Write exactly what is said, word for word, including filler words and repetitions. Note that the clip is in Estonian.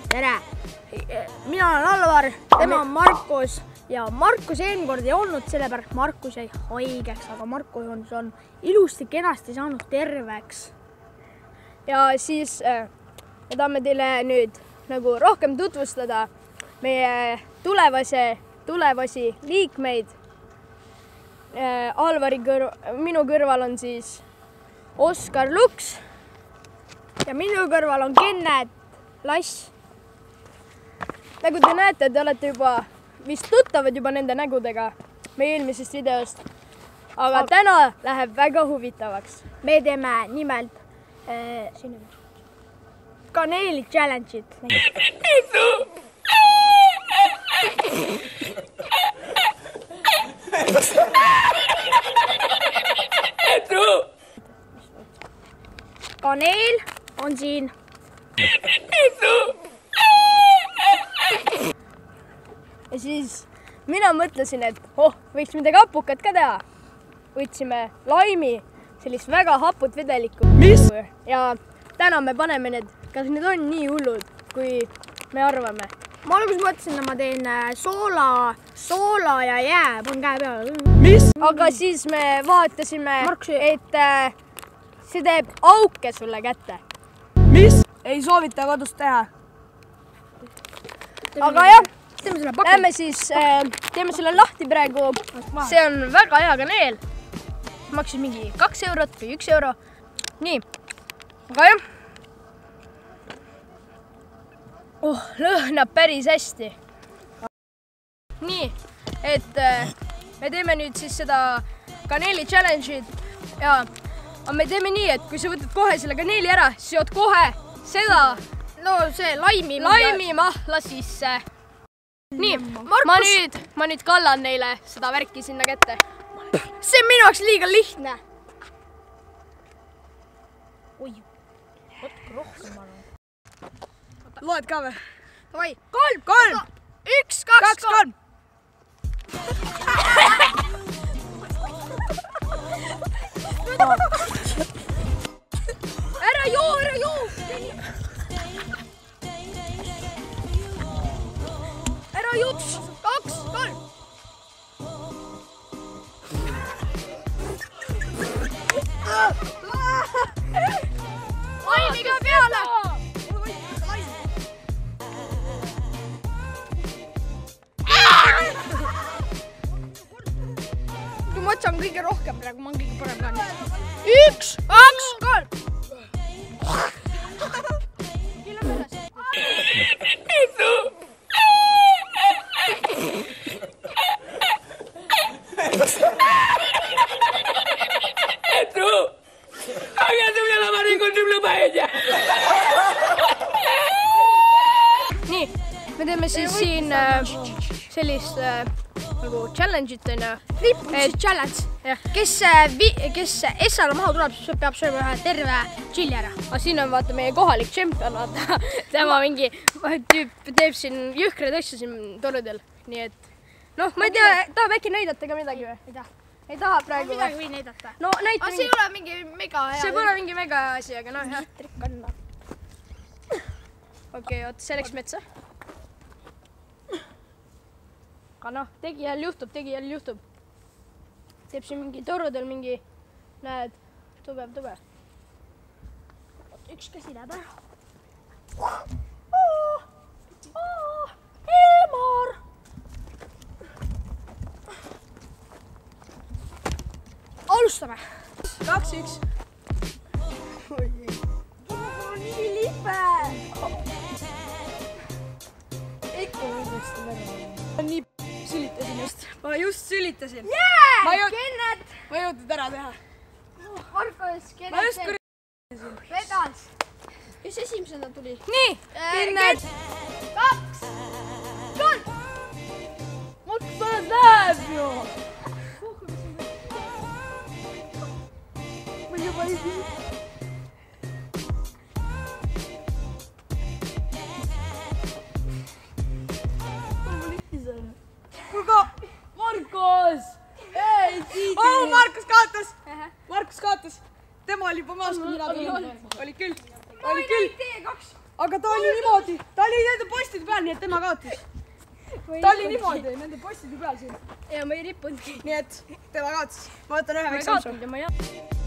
tere! Mina olen Alvar, tema on Markus ja Markus eelmine kord ei olnud, sellepärast Markus jäi haigeks, aga Markus on, on ilusti kenasti saanud terveks. Ja siis äh, me tahame teile nüüd nagu rohkem tutvustada meie tulevase, tulevasi liikmeid. Äh, Alvari kõrv, minu kõrval on siis Oskar Luks ja minu kõrval on Kennet Lass. Nagu te näete, te olete juba vist tuttavad juba nende nägudega meie eelmisest videost. Aga täna läheb väga huvitavaks. Me teeme nimelt äh, kaneeli challenge'it. Kaneel on siin. Ja siis mina mõtlesin, et oh, võiks midagi hapukat ka teha. Võtsime laimi, sellist väga haput vedelikku. Mis? Ja täna me paneme need, kas need on nii hullud, kui me arvame. Ma alguses mõtlesin, et ma teen soola, soola ja jää, panen käe peale. Mis? Aga siis me vaatasime, et see teeb auke sulle kätte. Mis? Ei soovita kodus teha. Aga jah. Lähme siis, teeme selle lahti praegu. See on väga hea kaneel. Maksis mingi kaks eurot või üks euro. Nii, aga jah. Oh, lõhnab päris hästi. Nii, et me teeme nüüd siis seda kaneeli challenge'it. Ja me teeme nii, et kui sa võtad kohe selle kaneeli ära, siis jood kohe seda. No see laimi. Laimi mahla sisse. Nii, ma nüüd, ma nüüd kallan neile seda värki sinna kätte. See on minu jaoks liiga lihtne. Oi, võtke rohkem palun. Loed ka või? Davai, kolm, kolm, üks, kaks, kaks, kolm. Ära joo, ära joo. Ära juts, kaks, kolm. Laimiga peale. Ma otsan kõige rohkem praegu, ma on kõige parem ka nüüd. Üks, kaks, kolm. Nii, me teeme siis siin sellist nagu challenge'it on ja Rippumise challenge. Kes, kes Essale maha tuleb, siis peab sööma ühe terve tšilli ära. Aga siin on vaata meie kohalik tšempion, vaata. Tema mingi tüüp teeb siin jõhkreid asju siin torudel. Nii et, noh, ma ei tea, tahab äkki näidata ka midagi või? Ei taha. Ei taha praegu või? Midagi või näidata. No näita mingi. See ei ole mingi mega hea. See pole mingi mega hea asi, aga noh, jah. Trik kanna. Okei, oot, see läks metsa. Aga noh, tegijal juhtub, tegijal juhtub. Teeb siin mingi torudel mingi, näed, tugev, tugev. Üks käsi läheb ära. Oh, oh, Elmar! Alustame. Kaks, üks. Nii lipe. Ikka võidesti väga. Ma nii sülitasin just. Ma just sülitasin. Jee! Ma jõud... Kennet! Ma jõudnud ära teha. Markus, Kennet. Ma just kuritasin. Vedas. Kes esimesena tuli? Nii, Kennet. Kaks. Kolm. Markus, sa läheb ju. Ma juba ei tea. Kuulga, Markus! Ei, Tiidi! Oh, Markus kaotas! Markus kaotas! Tema oli juba maas, kui mina tulin. Oli küll. Oli küll. Tee kaks. aga ta oli niimoodi, ta oli nende postide peal, nii et tema kaotas. Ta oli niimoodi nende postide peal siin. ja ma ei rippunudki. Nii et tema kaotas. Ma võtan ühe ma ei väikse amsu. kaotanud ja ma ei